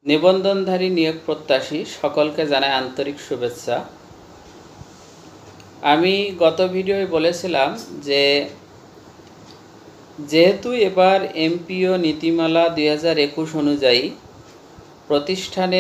নিবন্ধনধারী নিয়োগ প্রত্যাশী সকলকে জানাই আন্তরিক শুভেচ্ছা। আমি গত ভিডিওয় বলেছিলাম যে যেহেতু এবার এমপিও নীতিমালা 2021 অনুযায়ী প্রতিষ্ঠানে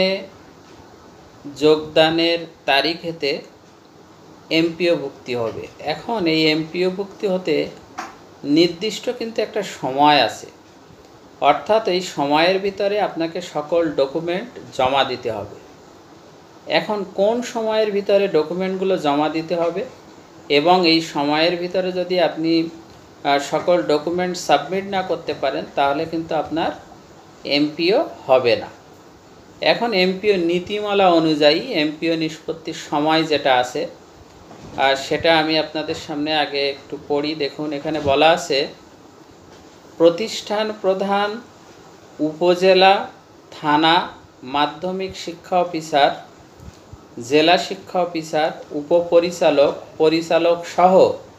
যোগদানের তারিখেতে এমপিও ভুক্তি হবে। এখন এই এমপিও ভুক্তি হতে নির্দিষ্ট কিন্তু একটা সময় আছে, অর্থাৎ এই সময়ের ভিতরে আপনাকে সকল ডকুমেন্ট জমা দিতে হবে। এখন কোন সময়ের ভিতরে ডকুমেন্টগুলো জমা দিতে হবে এবং এই সময়ের ভিতরে যদি আপনি সকল ডকুমেন্ট সাবমিট না করতে পারেন তাহলে কিন্তু আপনার এমপিও হবে না। এখন এমপিও নীতিমালা অনুযায়ী এমপিও নিষ্পত্তির সময় যেটা আছে সেটা আমি আপনাদের সামনে আগে একটু পড়ি। দেখুন, এখানে বলা আছে, প্রতিষ্ঠান প্রধান, উপজেলা, থানা, মাধ্যমিক শিক্ষা অফিসার, জেলা শিক্ষা অফিসার, উপপরিচালক, পরিচালক সহ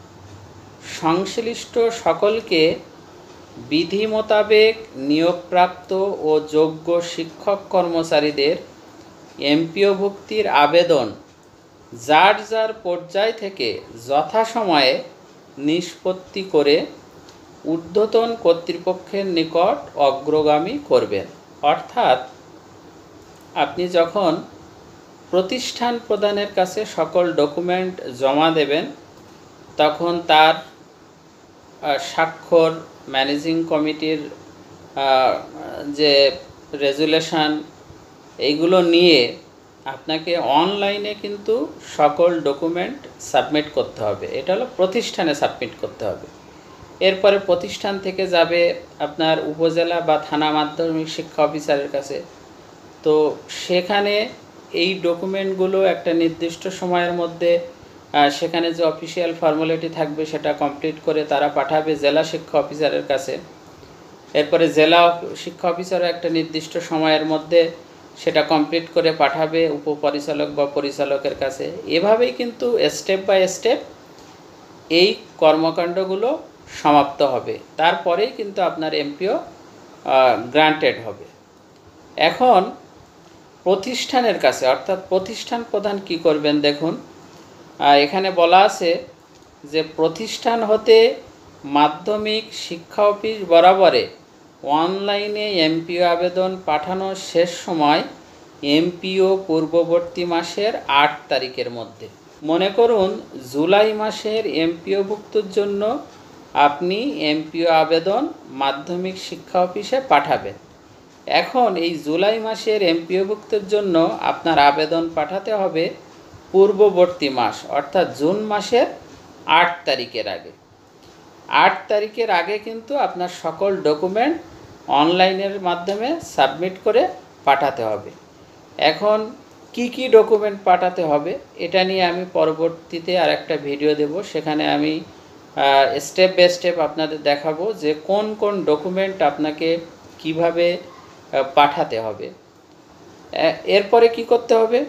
সংশ্লিষ্ট সকলকে বিধি মোতাবেক নিয়োগপ্রাপ্ত ও যোগ্য শিক্ষক কর্মচারীদের এমপিও ভুক্তির আবেদন যার যার পর্যায় থেকে যথাসময়ে নিষ্পত্তি করে ঊর্ধ্বতন কর্তৃপক্ষের নিকট অগ্রগামী করবেন। অর্থাৎ আপনি যখন প্রতিষ্ঠান প্রধানের কাছে সকল ডকুমেন্ট জমা দেবেন তখন তার স্বাক্ষর, ম্যানেজিং কমিটির যে রেজুলেশন, এইগুলো নিয়ে আপনাকে অনলাইনে কিন্তু সকল ডকুমেন্ট সাবমিট করতে হবে। এটা হলো প্রতিষ্ঠানে সাবমিট করতে হবে। এরপরে প্রতিষ্ঠান থেকে যাবে আপনার উপজেলা বা থানা মাধ্যমিক শিক্ষা অফিসারের কাছে। তো সেখানে এই ডকুমেন্টগুলো একটা নির্দিষ্ট সময়ের মধ্যে সেখানে যে অফিসিয়াল ফর্মালিটি থাকবে সেটা কমপ্লিট করে তারা পাঠাবে জেলা শিক্ষা অফিসারের কাছে। এরপরে জেলা শিক্ষা অফিসারও একটা নির্দিষ্ট সময়ের মধ্যে সেটা কমপ্লিট করে পাঠাবে উপপরিচালক বা পরিচালকের কাছে। এভাবেই কিন্তু স্টেপ বাই স্টেপ এই কর্মকাণ্ডগুলো সমাপ্ত হবে, তারপরেই কিন্তু আপনার এমপিও গ্রান্টেড হবে। এখন প্রতিষ্ঠানের কাছে অর্থাৎ প্রতিষ্ঠান প্রধান কি করবেন দেখুন, এখানে বলা আছে যে প্রতিষ্ঠান হতে মাধ্যমিক শিক্ষা অফিস বরাবরে অনলাইনে এমপিও আবেদন পাঠানোর শেষ সময় এমপিও পূর্ববর্তী মাসের 8 তারিখের মধ্যে। মনে করুন জুলাই মাসের এমপিওভুক্তর জন্য আপনি এমপিও আবেদন মাধ্যমিক শিক্ষা অফিসে পাঠাবেন। এখন এই জুলাই মাসের এমপিওভুক্তের জন্য আপনার আবেদন পাঠাতে হবে পূর্ববর্তী মাস অর্থাৎ জুন মাসের 8 তারিখের আগে। 8 তারিখের আগে কিন্তু আপনার সকল ডকুমেন্ট অনলাইনের মাধ্যমে সাবমিট করে পাঠাতে হবে। এখন কি কি ডকুমেন্ট পাঠাতে হবে এটা নিয়ে আমি পরবর্তীতে আর একটা ভিডিও দেব, সেখানে আমি স্টেপ বাই স্টেপ আপনাদের দেখাবো যে কোন কোন ডকুমেন্ট আপনাকে কিভাবে পাঠাতে হবে। এরপরে কি করতে হবে,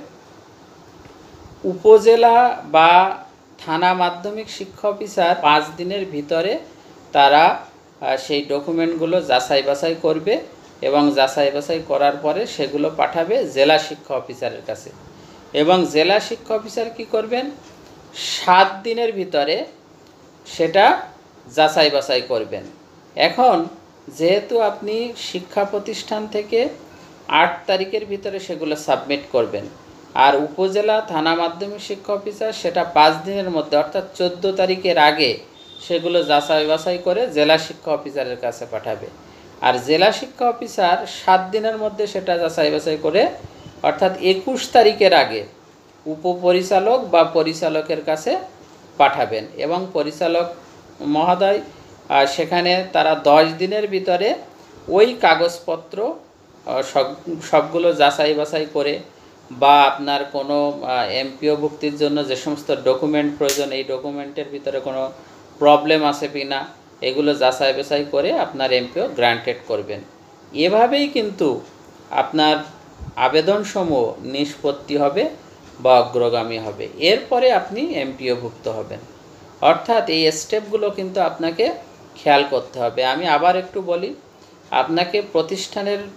উপজেলা বা থানা মাধ্যমিক শিক্ষা অফিসার 5 দিনের ভিতরে তারা সেই ডকুমেন্টগুলো যাচাই বাছাই করবে এবং যাচাই বাছাই করার পরে সেগুলো পাঠাবে জেলা শিক্ষা অফিসারের কাছে এবং জেলা শিক্ষা অফিসার কি করবেন 7 দিনের ভিতরে সেটা যাচাই বাছাই করবেন। এখন যেহেতু আপনি শিক্ষা প্রতিষ্ঠান থেকে 8 তারিখের ভিতরে সেগুলো সাবমিট করবেন আর উপজেলা থানা মাধ্যমিক শিক্ষা অফিসার সেটা 5 দিনের মধ্যে অর্থাৎ 14 তারিখের আগে সেগুলো যাচাই বাছাই করে জেলা শিক্ষা অফিসারের কাছে পাঠাবে আর জেলা শিক্ষা অফিসার 7 দিনের মধ্যে সেটা যাচাই বাছাই করে অর্থাৎ 21 তারিখের আগে উপপরিচালক বা পরিচালকের কাছে পাঠাবেন এবং পরিচালক মহোদয় সেখানে তারা 10 দিনের ভিতরে ওই কাগজপত্র সবগুলো যাচাই বাছাই করে বা আপনার কোনো এমপিও ভুক্তির জন্য যে সমস্ত ডকুমেন্ট প্রয়োজন এই ডকুমেন্টের ভিতরে কোনো প্রবলেম আছে কি না এগুলো যাচাই বাছাই করে আপনার এমপিও গ্রান্টেড করবেন। এভাবেই কিন্তু আপনার আবেদনসমূহ নিষ্পত্তি হবে বা অগ্রগামী হবে, এরপরে আপনি এমপিওভুক্ত হবেন। অর্থাৎ এই স্টেপগুলো কিন্তু আপনাকে খেয়াল করতে হবে। আমি আবার একটু বলি, আপনাকে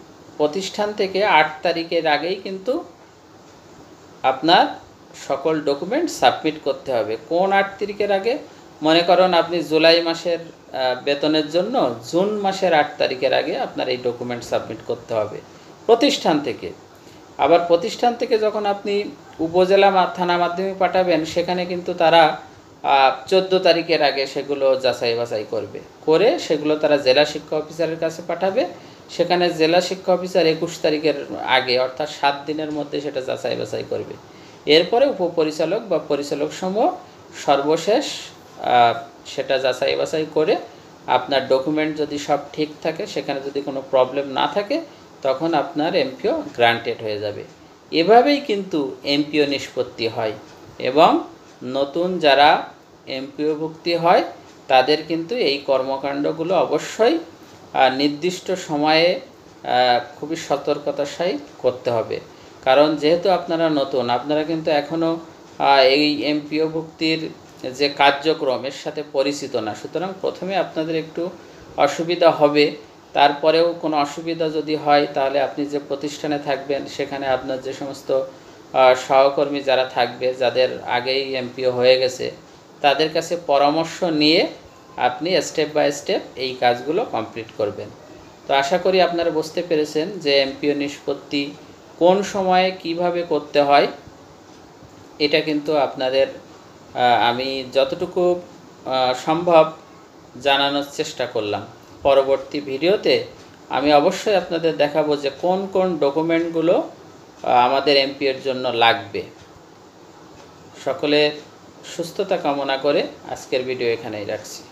প্রতিষ্ঠান থেকে 8 তারিখের আগেই কিন্তু আপনার সকল ডকুমেন্ট সাবমিট করতে হবে। কোন 8 তারিখের আগে? মনে করুন আপনি জুলাই মাসের বেতনের জন্য জুন মাসের 8 তারিখের আগে আপনার এই ডকুমেন্ট সাবমিট করতে হবে প্রতিষ্ঠান থেকে। আবার প্রতিষ্ঠান থেকে যখন আপনি উপজেলা থানা মাধ্যমিক পাঠাবেন, সেখানে কিন্তু তারা 14 তারিখের আগে সেগুলো যাচাই বাছাই করে সেগুলো তারা জেলা শিক্ষা অফিসারের কাছে পাঠাবে। সেখানে জেলা শিক্ষা অফিসার 21 তারিখের আগে অর্থাৎ 7 দিনের মধ্যে সেটা যাচাই বাছাই করবে। এরপরে উপপরিচালক বা পরিচালক সমূহ সর্বশেষ সেটা যাচাই বাছাই করে আপনার ডকুমেন্ট যদি সব ঠিক থাকে, সেখানে যদি কোনো প্রবলেম না থাকে, তখন আপনার এমপিও গ্রান্টেড হয়ে যাবে। এভাবেই কিন্তু এমপিও নিষ্পত্তি হয় এবং নতুন যারা এমপিওভুক্তি হয় তাদের কিন্তু এই কর্মকাণ্ডগুলো অবশ্যই নির্দিষ্ট সময়ে খুবই সতর্কতার সহিত করতে হবে। কারণ যেহেতু আপনারা নতুন, আপনারা কিন্তু এখনও এই এমপিওভুক্তির যে কার্যক্রম এর সাথে পরিচিত না। সুতরাং প্রথমে আপনাদের একটু অসুবিধা হবে। তারপরেও কোনো অসুবিধা যদি হয়, তাহলে আপনি যে প্রতিষ্ঠানে থাকবেন সেখানে আপনার যে সমস্ত সহকর্মী যারা থাকবে, যাদের আগেই এমপিও হয়ে গেছে, তাদের কাছে পরামর্শ নিয়ে আপনি স্টেপ বাই স্টেপ এই কাজগুলো কমপ্লিট করবেন। তো আশা করি আপনারা বুঝতে পেরেছেন যে এমপিও নিষ্পত্তি কোন সময়ে কিভাবে করতে হয়। এটা কিন্তু আপনাদের আমি যতটুকু সম্ভব জানানোর চেষ্টা করলাম। পরবর্তী ভিডিওতে আমি অবশ্যই আপনাদের দেখাবো যে কোন কোন ডকুমেন্টগুলো আমাদের এমপিওর জন্য লাগবে। সকলের সুস্থতা কামনা করে আজকের ভিডিও এখানেই রাখছি।